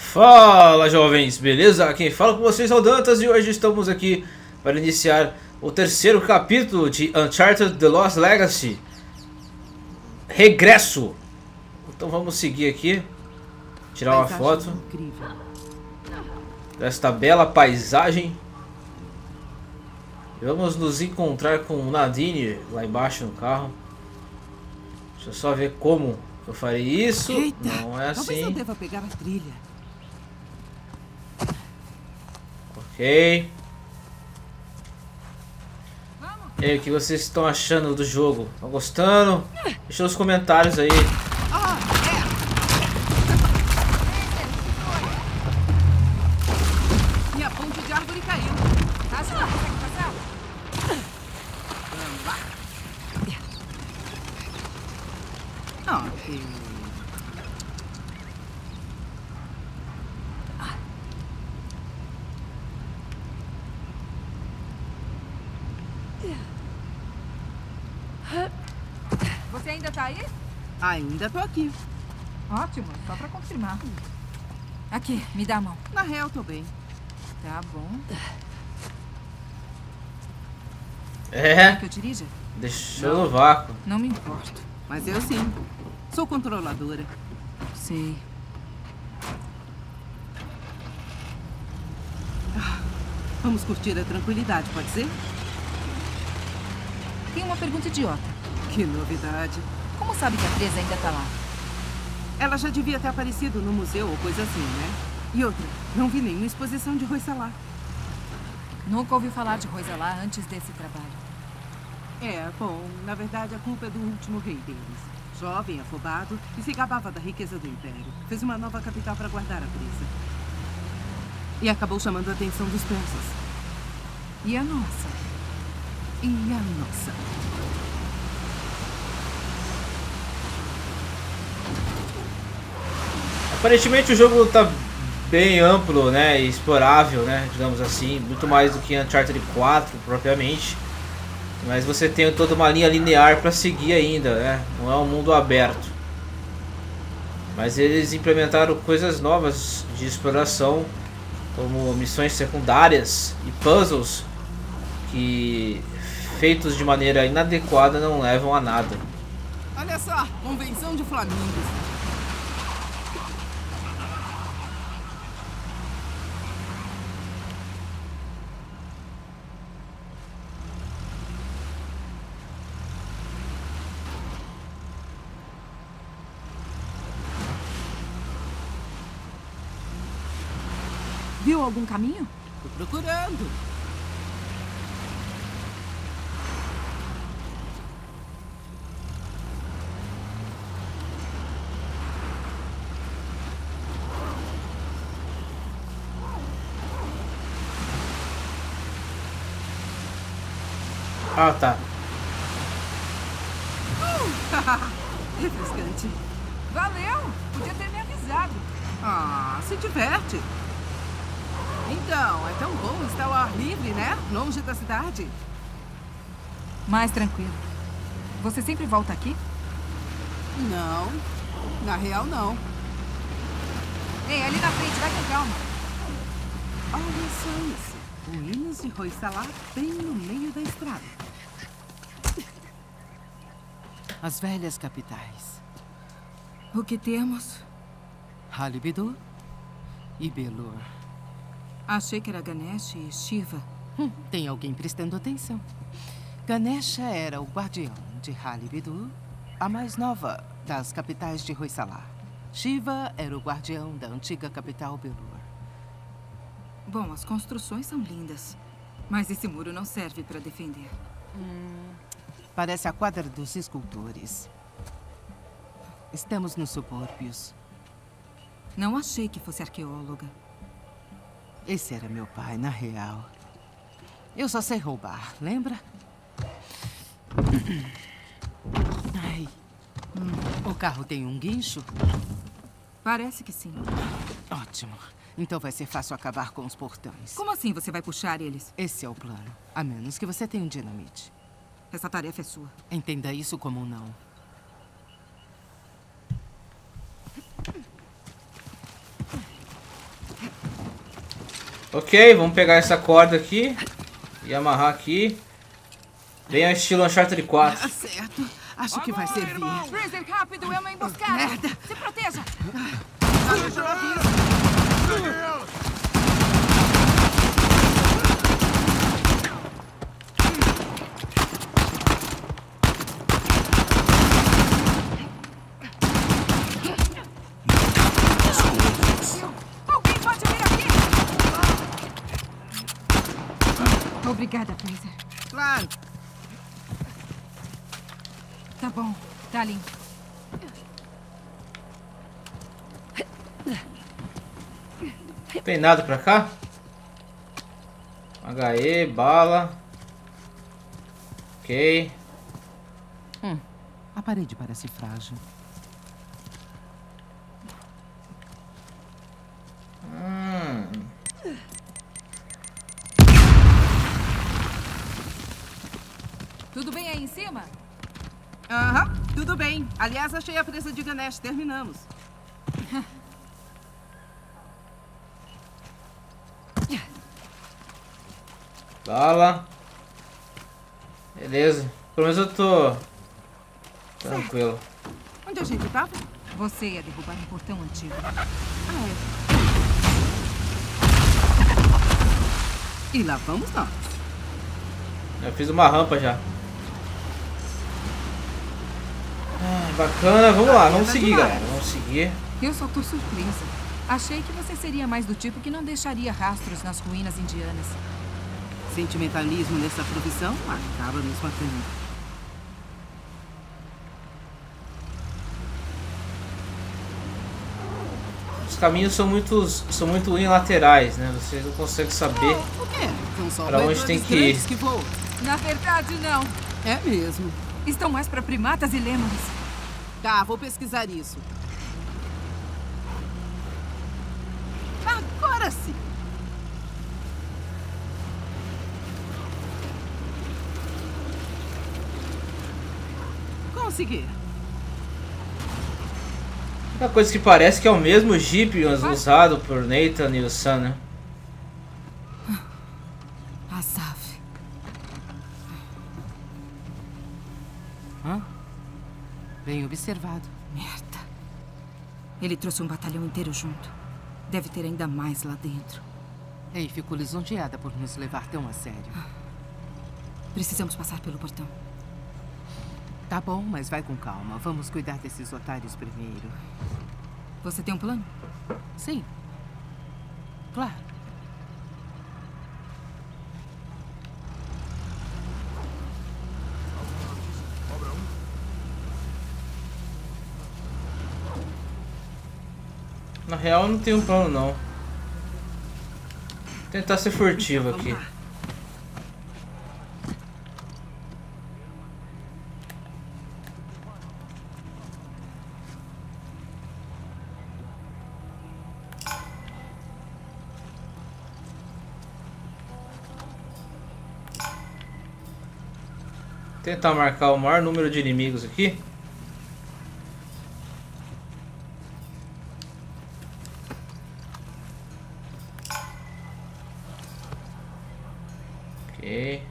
Fala, jovens, beleza? Quem fala com vocês é o Dantas e hoje estamos aqui para iniciar o terceiro capítulo de Uncharted The Lost Legacy. Regresso. Então vamos seguir aqui, tirar uma foto desta bela paisagem. Vamos nos encontrar com o Nadine lá embaixo no carro. Deixa eu só ver como eu farei isso. Eita, não é assim. Talvez eu deva pegar a trilha. Ok. E aí, o que vocês estão achando do jogo? Estão gostando? Deixa nos comentários aí. Minha ponte de árvore caiu. Acho que não consegue passar. Vamos lá. Ok. Você ainda tá aí? Ainda tô aqui. Ótimo, só pra confirmar. Aqui, me dá a mão. Na real, tô bem. Tá bom. É, Que eu dirija? deixou no vácuo. Não me importo. Mas eu sim. Sou controladora. Sei. Vamos curtir a tranquilidade, pode ser? Tem uma pergunta idiota. Que novidade. Como sabe que a presa ainda tá lá? Ela já devia ter aparecido no museu ou coisa assim, né? E outra, não vi nenhuma exposição de Roysalar. Nunca ouvi falar de Roysalar antes desse trabalho. É, bom, na verdade a culpa é do último rei deles. Jovem, afobado e se gabava da riqueza do Império. Fez uma nova capital para guardar a presa. E acabou chamando a atenção dos persas. E a nossa? E a nossa? Aparentemente o jogo tá bem amplo, né, e explorável, né, digamos assim, muito mais do que Uncharted 4 propriamente. Mas você tem toda uma linha linear para seguir ainda, né? Não é um mundo aberto. Mas eles implementaram coisas novas de exploração, como missões secundárias e puzzles que, feitos de maneira inadequada, não levam a nada. Olha só, convenção de flamingos. Viu algum caminho? Tô procurando. Ah, tá. Refrescante. Valeu! Podia ter me avisado. Ah, se diverte. Então, é tão bom estar ao ar livre, né? Longe da cidade. Mais tranquilo. Você sempre volta aqui? Não, na real não. Ei, ali na frente, vai com calma. Olha só isso. Ruínas de Roysalar bem no meio da estrada. As velhas capitais. O que temos? Halibidu e Belur. Achei que era Ganesh e Shiva. Tem alguém prestando atenção. Ganesha era o guardião de Halibidu, a mais nova das capitais de Roysalar. Shiva era o guardião da antiga capital Belur. Bom, as construções são lindas. Mas esse muro não serve para defender. Parece a quadra dos escultores. Estamos nos subúrbios. Não achei que fosse arqueóloga. Esse era meu pai, na real. Eu só sei roubar, lembra? Ai. O carro tem um guincho? Parece que sim. Ótimo. Então vai ser fácil acabar com os portões. Como assim você vai puxar eles? Esse é o plano. A menos que você tenha um dinamite. Essa tarefa é sua. Entenda isso como um não. Ok, vamos pegar essa corda aqui e amarrar aqui. Bem ao estilo Uncharted 4. Tá certo. Acho que vai servir. Freezer, rápido, é uma emboscada. Merda. Se proteja. Alguém pode vir aqui? Obrigada, Freezer. Claro. Tá bom, tá limpo. Tem nada pra cá? HE, bala. Ok. A parede parece frágil. Tudo bem aí em cima? Aham, tudo bem. Aliás, achei a presa de Ganesh. Terminamos. Bala. Beleza. Pelo menos eu tô tranquilo. Onde a gente tava? Você ia derrubar um portão antigo. E lá vamos nós. Eu fiz uma rampa já. Bacana, vamos lá, vamos seguir, galera. Vamos seguir. Eu só tô surpresa. Achei que você seria mais do tipo que não deixaria rastros nas ruínas indianas. Sentimentalismo nessa profissão acaba nos matando. Os caminhos são muito unilaterais, né? Vocês não conseguem saber O quê? São só pra onde tem que ir. grandes que voam. Na verdade, não. É mesmo. Estão mais pra primatas e lêmures. Tá, vou pesquisar isso. Agora sim. Consegui. Uma coisa que parece que é o mesmo Jeep usado por Nathan e o Sam, né? Asaf. Bem observado. Merda. Ele trouxe um batalhão inteiro junto. Deve ter ainda mais lá dentro. Ei, fico lisonjeada por nos levar tão a sério. Precisamos passar pelo portão. Tá bom, mas vai com calma. Vamos cuidar desses otários primeiro. Você tem um plano? Sim. Claro. Na real, eu não tenho um plano, não. Vou tentar ser furtivo aqui. Tentar marcar o maior número de inimigos aqui. Ok.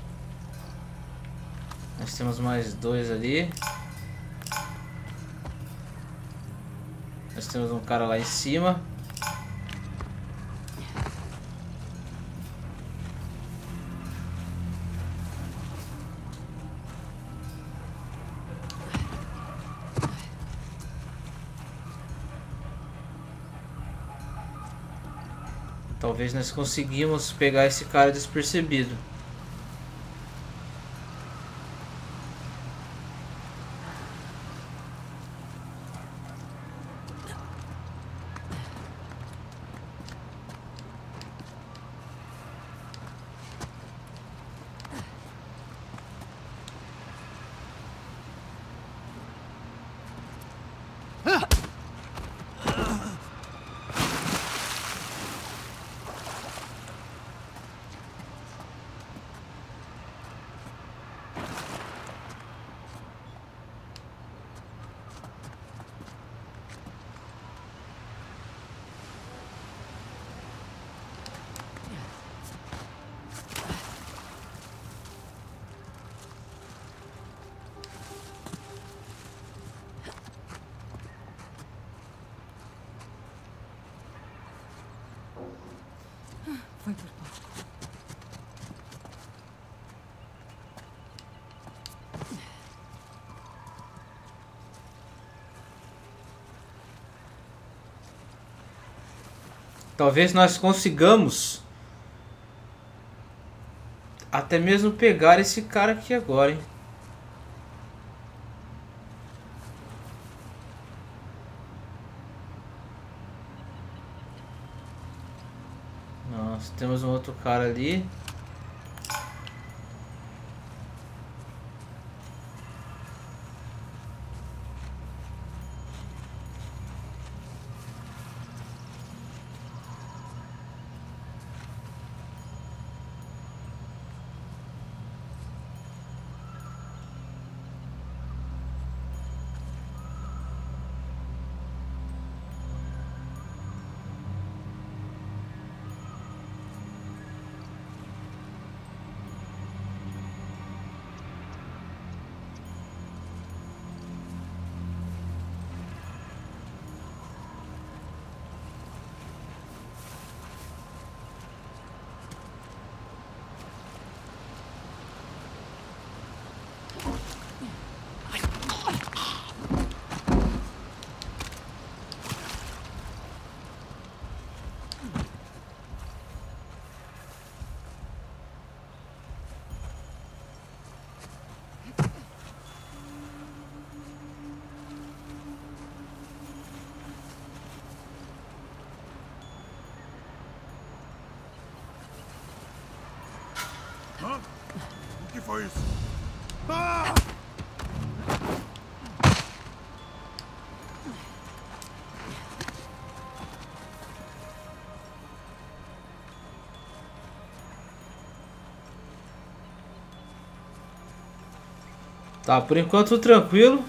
Nós temos mais dois ali. Nós temos um cara lá em cima. Talvez nós conseguimos pegar esse cara despercebido. talvez nós consigamos até mesmo pegar esse cara aqui agora, hein? Nossa, temos um outro cara ali. Hã? O que foi isso? Ah! Tá, por enquanto tudo tranquilo.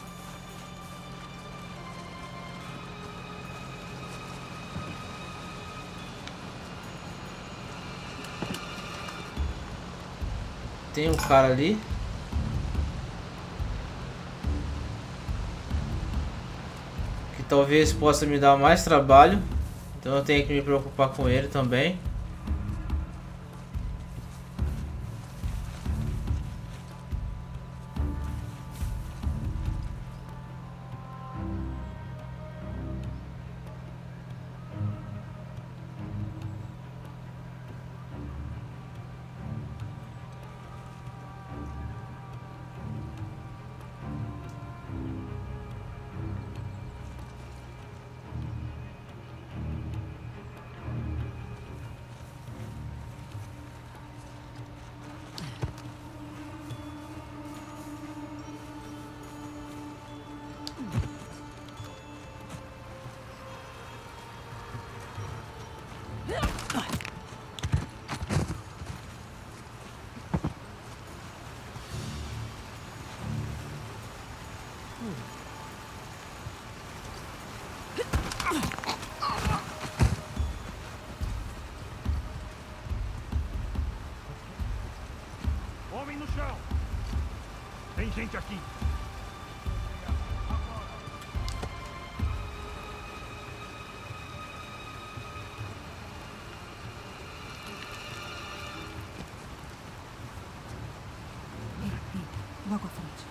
Tem um cara ali. Que talvez possa me dar mais trabalho. Então eu tenho que me preocupar com ele também. Homem no chão! Tem gente aqui! Logo à frente.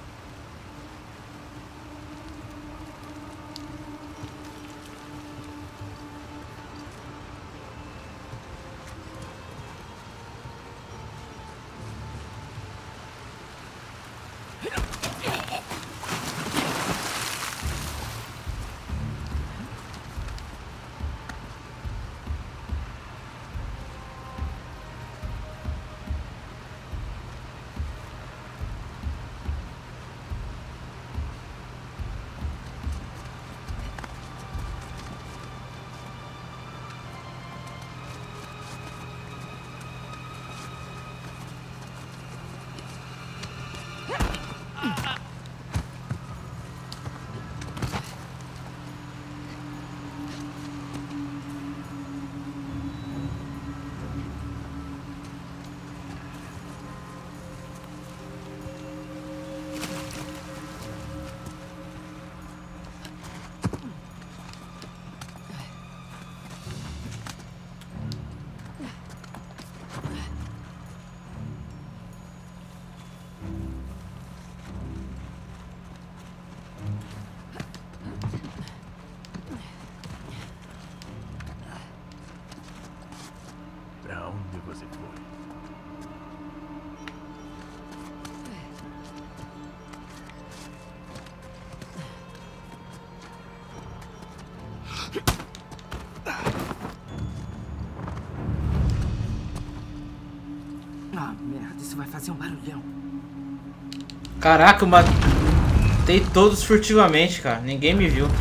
Isso vai fazer um barulhão. Caraca, eu matei todos furtivamente, cara. Ninguém me viu.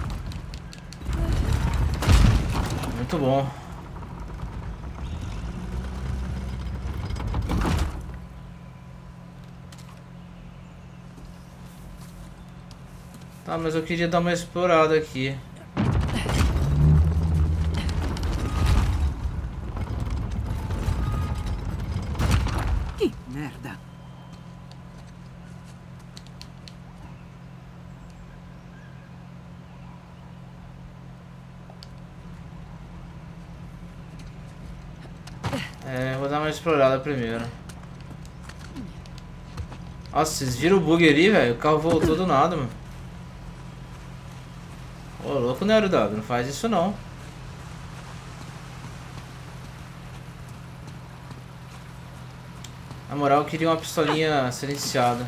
Muito bom. Tá, mas eu queria dar uma explorada aqui. Que merda. Vou dar uma explorada primeiro. Nossa, vocês viram o bug ali, velho? O carro voltou do nada, mano. Ô, louco, Nero W, não faz isso não. Na moral, eu queria uma pistolinha silenciada.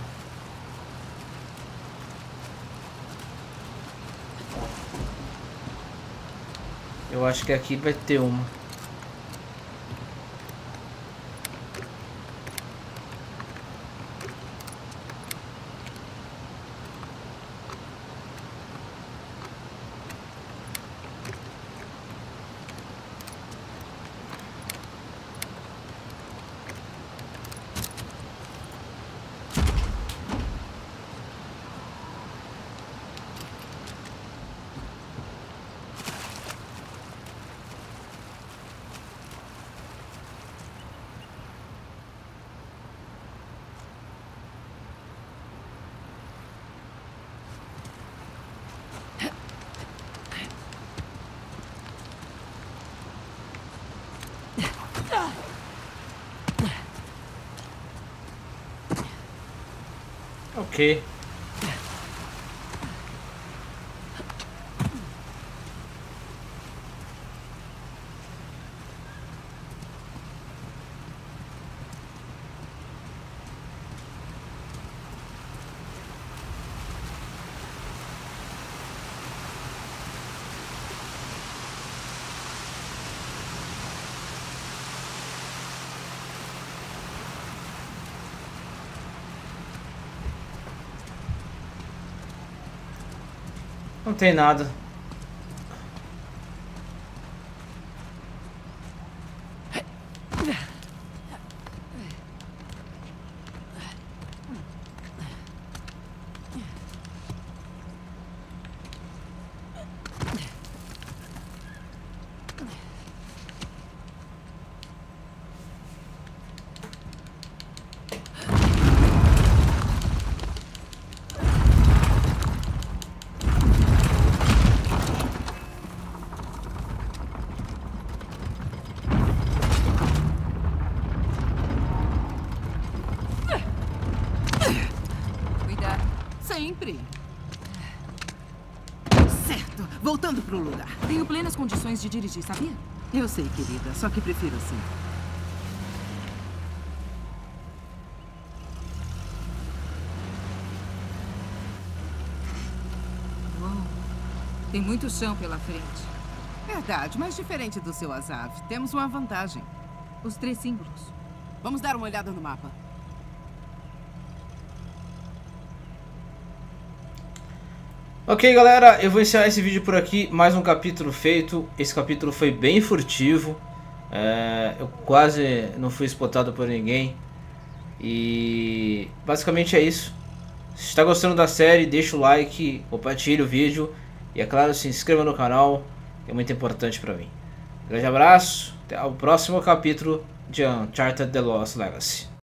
Eu acho que aqui vai ter uma. Ok. Não tem nada. Sempre. Certo. Voltando pro lugar. Tenho plenas condições de dirigir, sabia? Eu sei, querida. Só que prefiro assim. Uau. Tem muito chão pela frente. Verdade, mas diferente do seu Azav, temos uma vantagem. Os 3 símbolos. Vamos dar uma olhada no mapa. Ok, galera, eu vou encerrar esse vídeo por aqui. Mais um capítulo feito. Esse capítulo foi bem furtivo. Eu quase não fui spotado por ninguém. E basicamente é isso. Se está gostando da série, deixa o like, compartilhe o vídeo. E é claro, se inscreva no canal. É muito importante para mim. Grande abraço. Até o próximo capítulo de Uncharted The Lost Legacy.